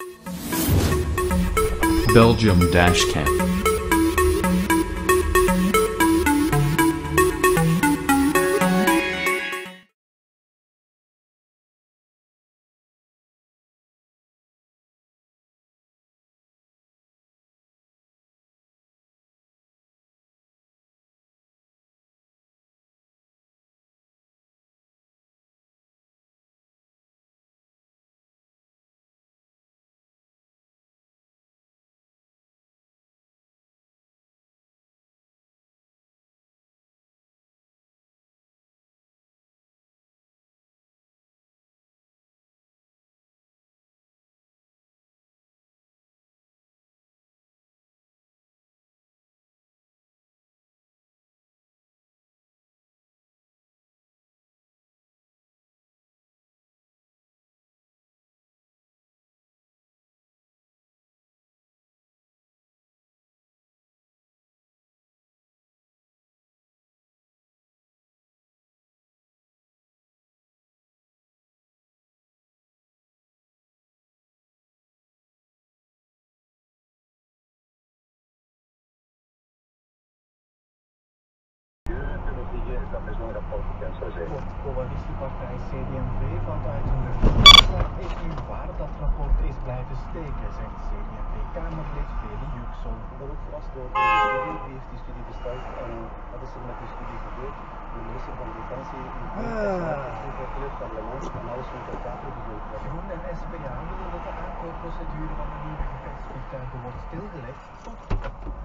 Belgium Dashcam. Dat is nooit rapport bekend zou zijn. De coalitiepartij CD&V valt uit een reform. Het is nu waar dat rapport is blijven steken, zegt CD&V-Kamerlid Feli Jukson. Ik ben ook verrast door deze studie. Wie heeft die studie gestart en wat is er met die studie gebeurd? De minister van Defensie heeft het hele parlement en alles moet ter tafel gezet worden. Groen en SPA willen dat de aankoopprocedure van de nieuwe gevechtsvliegtuigen wordt stilgelegd tot